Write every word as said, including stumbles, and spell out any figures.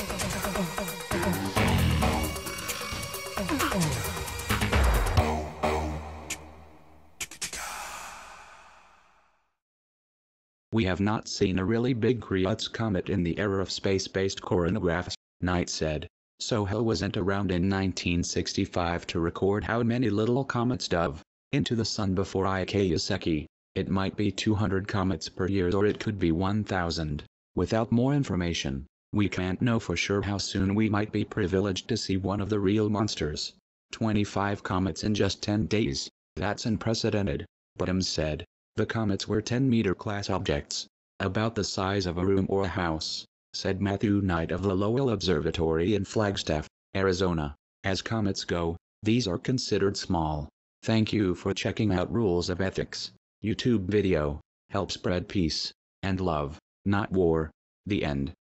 We have not seen a really big Creutz comet in the era of space-based coronagraphs, Knight said. Soho wasn't around in nineteen sixty-five to record how many little comets dove into the sun before Ikeya. It might be two hundred comets per year or it could be one thousand. Without more information, we can't know for sure how soon we might be privileged to see one of the real monsters. twenty-five comets in just ten days, that's unprecedented, Bottoms said. The comets were ten meter class objects, about the size of a room or a house, said Matthew Knight of the Lowell Observatory in Flagstaff, Arizona. As comets go, these are considered small. Thank you for checking out Rules of Ethics. YouTube video. Help spread peace and love, not war. The end.